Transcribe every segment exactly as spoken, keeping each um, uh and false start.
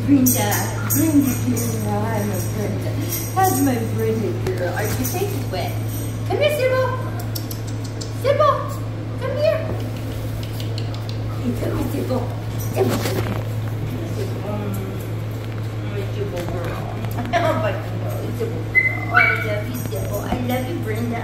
Brenda. Brenda girl. I'm a Brenda. How's my Brenda girl? Are your face is wet? Come here, Sybil. Sybil, come here. Hey, come here, Sybil. Sybil, come here. My Sybil girl. Oh, my girl. Sybil girl. Oh, I love you, Sybil. I love you, Brenda.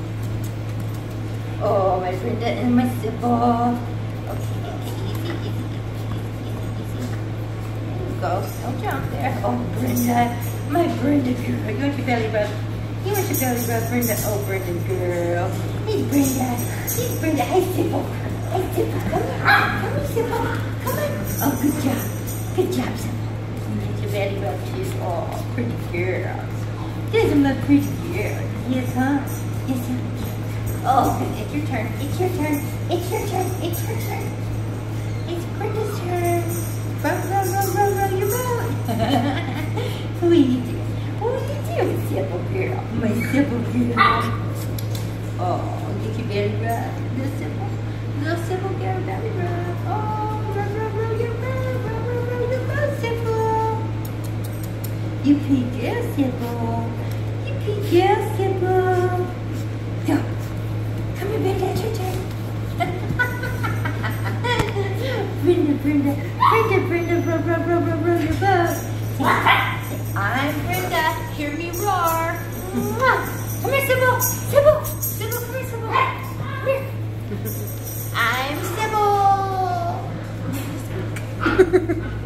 Oh, my Brenda and my Sybil. Okay, easy, easy, easy, easy, easy, easy. There you go. Don't jump there. Oh, Brenda. My Brenda girl. You want your belly rub? You want your belly rub, Brenda? Oh, Brenda girl. Hey, Brenda. Hey, Brenda. Hey, Sybil. Hey, Sybil. Come here. Come here, Sybil. Come on. Oh, good job. Good job, Sybil. You get your belly rub too. Oh, pretty girl. There's my pretty girl. Yes, huh? Yes, huh? Oh, it's your turn. It's your turn. It's your turn. It's your turn. It's Brenda's turn. Rub, rub, rub, rub, rub your mouth. What are you doing? What are you doing, Sybil girl? My Sybil girl. Oh, get your belly rub. Little Sybil. Little Sybil girl belly rub. Oh, rub, rub, rub your mouth. Rub, rub, rub your mouth, Sybil. You pretty girl, Sybil. You pretty girl, Sybil. Go. Come here, Brenda, it's your turn. Brenda, Brenda, Brenda, Brenda, rub, rub, rub, rub, rub your butt. I'm Brenda, hear me roar. Come here, Sybil, Sybil, Sybil, come here, Sybil. Come here. I'm Sybil.